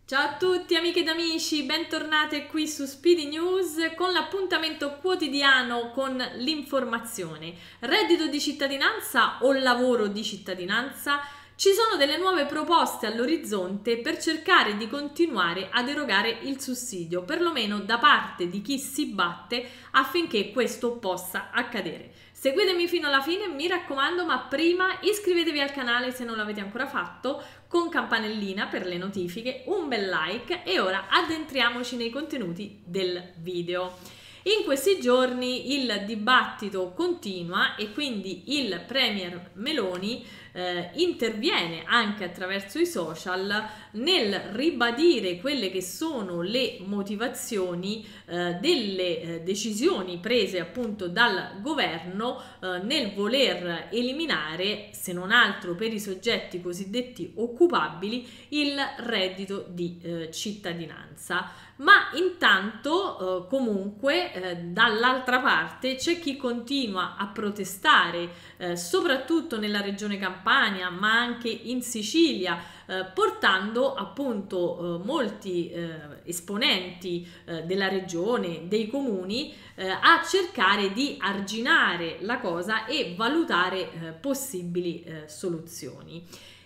Ciao a tutti amiche ed amici, bentornate qui su Speedy News con l'appuntamento quotidiano con l'informazione. Reddito di cittadinanza o lavoro di cittadinanza? Ci sono delle nuove proposte all'orizzonte per cercare di continuare ad erogare il sussidio, perlomeno da parte di chi si batte affinché questo possa accadere. Seguitemi fino alla fine, mi raccomando, ma prima iscrivetevi al canale se non l'avete ancora fatto, con campanellina per le notifiche, un bel like e ora addentriamoci nei contenuti del video. In questi giorni il dibattito continua e quindi il premier Meloni interviene anche attraverso i social nel ribadire quelle che sono le motivazioni delle decisioni prese appunto dal governo nel voler eliminare, se non altro per i soggetti cosiddetti occupabili, il reddito di cittadinanza. Ma intanto comunque dall'altra parte c'è chi continua a protestare soprattutto nella regione Campania ma anche in Sicilia, portando appunto molti esponenti della regione, dei comuni a cercare di arginare la cosa e valutare possibili soluzioni.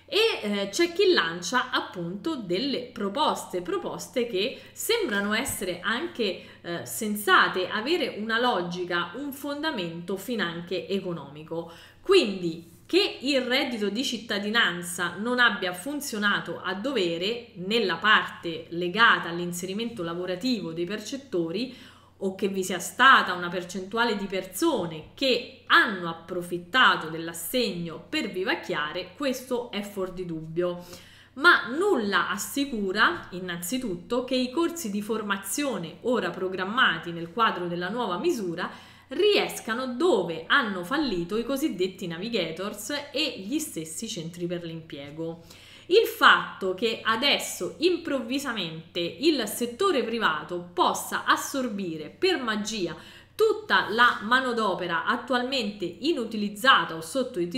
E c'è chi lancia appunto delle proposte che sembrano essere anche sensate, avere una logica, un fondamento finanche economico. Quindi che il reddito di cittadinanza non abbia funzionato a dovere nella parte legata all'inserimento lavorativo dei percettori, o che vi sia stata una percentuale di persone che hanno approfittato dell'assegno per vivacchiare, questo è fuor di dubbio. Ma nulla assicura, innanzitutto, che i corsi di formazione ora programmati nel quadro della nuova misura riescano dove hanno fallito i cosiddetti navigators e gli stessi centri per l'impiego. Il fatto che adesso improvvisamente il settore privato possa assorbire per magia tutta la manodopera attualmente inutilizzata o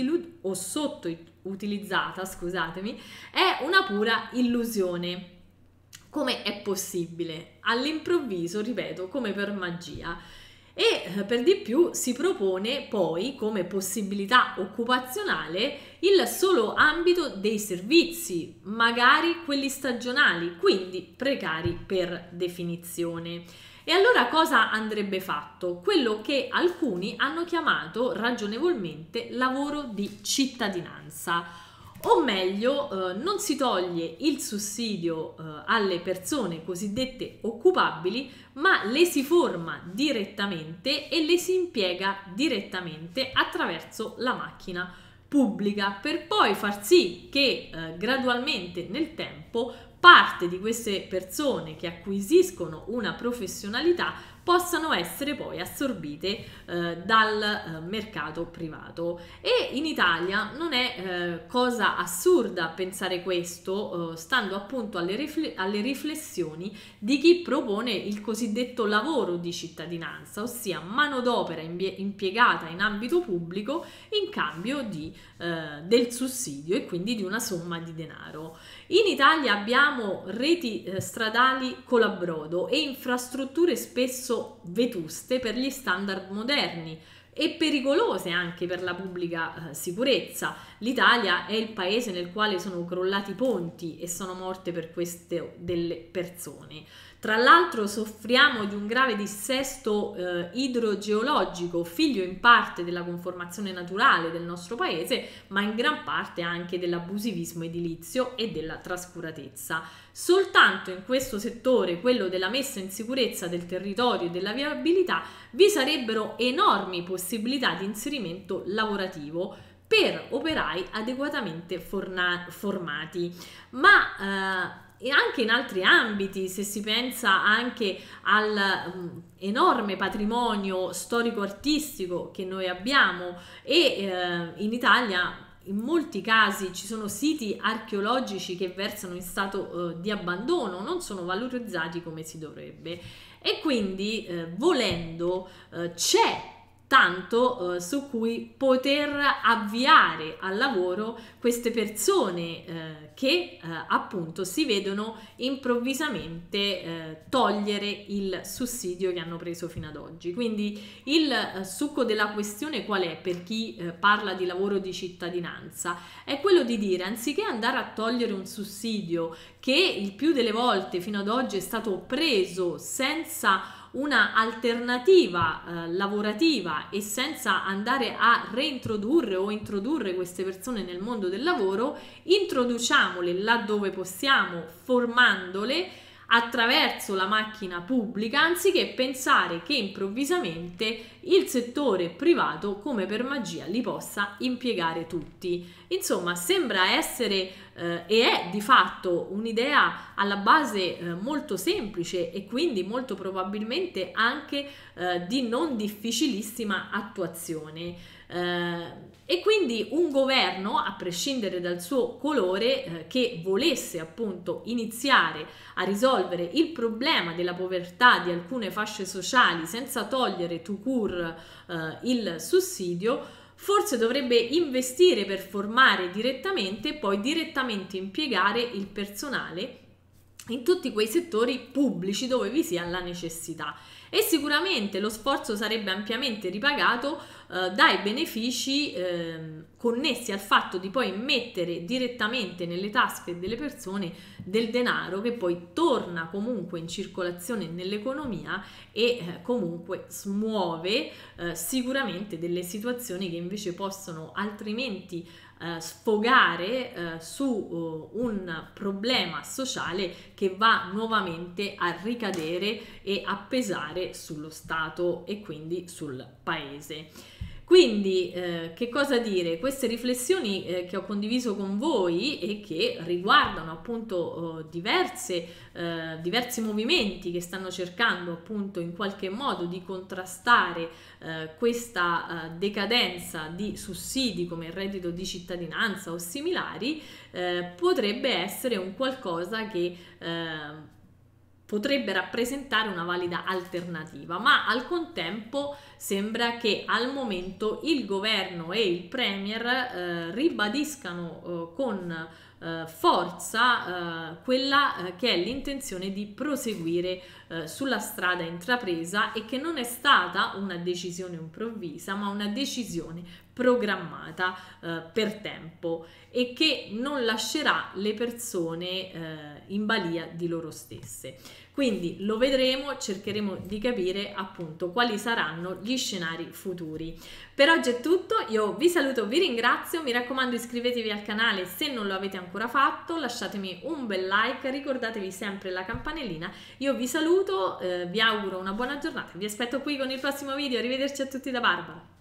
sottoutilizzata, scusatemi, è una pura illusione. Come è possibile? All'improvviso, ripeto, come per magia. E per di più si propone poi come possibilità occupazionale il solo ambito dei servizi, magari quelli stagionali, quindi precari per definizione. E allora cosa andrebbe fatto? Quello che alcuni hanno chiamato ragionevolmente lavoro di cittadinanza. O meglio, non si toglie il sussidio alle persone cosiddette occupabili, ma le si forma direttamente e le si impiega direttamente attraverso la macchina pubblica, per poi far sì che gradualmente nel tempo parte di queste persone che acquisiscono una professionalità possano essere poi assorbite dal mercato privato. E in Italia non è cosa assurda pensare questo, stando appunto alle riflessioni di chi propone il cosiddetto lavoro di cittadinanza, ossia manodopera impiegata in ambito pubblico in cambio del sussidio e quindi di una somma di denaro. In Italia abbiamo reti stradali colabrodo e infrastrutture spesso vetuste per gli standard moderni e pericolose anche per la pubblica sicurezza. L'Italia è il paese nel quale sono crollati ponti e sono morte per queste delle persone. Tra l'altro soffriamo di un grave dissesto idrogeologico, figlio in parte della conformazione naturale del nostro paese, ma in gran parte anche dell'abusivismo edilizio e della trascuratezza. Soltanto in questo settore, quello della messa in sicurezza del territorio e della viabilità, vi sarebbero enormi possibilità di inserimento lavorativo per operai adeguatamente formati, ma e anche in altri ambiti, se si pensa anche all'enorme patrimonio storico-artistico che noi abbiamo e in Italia in molti casi ci sono siti archeologici che versano in stato di abbandono, non sono valorizzati come si dovrebbe e quindi volendo c'è tanto su cui poter avviare al lavoro queste persone che appunto si vedono improvvisamente togliere il sussidio che hanno preso fino ad oggi. Quindi il succo della questione qual è per chi parla di lavoro di cittadinanza? È quello di dire, anziché andare a togliere un sussidio che il più delle volte fino ad oggi è stato preso senza una alternativa lavorativa e senza andare a reintrodurre o introdurre queste persone nel mondo del lavoro, introduciamole laddove possiamo, formandole attraverso la macchina pubblica, anziché pensare che improvvisamente il settore privato come per magia li possa impiegare tutti. Insomma, sembra essere e è di fatto un'idea alla base molto semplice e quindi molto probabilmente anche di non difficilissima attuazione. E quindi un governo, a prescindere dal suo colore, che volesse appunto iniziare a risolvere il problema della povertà di alcune fasce sociali senza togliere tout court il sussidio, forse dovrebbe investire per formare direttamente e poi direttamente impiegare il personale in tutti quei settori pubblici dove vi sia la necessità, e sicuramente lo sforzo sarebbe ampiamente ripagato dai benefici connessi al fatto di poi mettere direttamente nelle tasche delle persone del denaro che poi torna comunque in circolazione nell'economia e comunque smuove sicuramente delle situazioni che invece possono altrimenti sfogare su un problema sociale che va nuovamente a ricadere e a pesare sullo Stato e quindi sul Paese. Quindi che cosa dire? Queste riflessioni che ho condiviso con voi e che riguardano appunto diversi movimenti che stanno cercando appunto in qualche modo di contrastare questa decadenza di sussidi come il reddito di cittadinanza o similari, potrebbe essere un qualcosa che potrebbe rappresentare una valida alternativa, ma al contempo sembra che al momento il governo e il premier ribadiscano con forza quella che è l'intenzione di proseguire sulla strada intrapresa e che non è stata una decisione improvvisa, ma una decisione programmata per tempo e che non lascerà le persone in balia di loro stesse. Quindi lo vedremo, cercheremo di capire appunto quali saranno gli scenari futuri. Per oggi è tutto, io vi saluto, vi ringrazio, mi raccomando iscrivetevi al canale se non lo avete ancora fatto, lasciatemi un bel like, ricordatevi sempre la campanellina, io vi saluto, vi auguro una buona giornata, vi aspetto qui con il prossimo video, arrivederci a tutti da Barbara.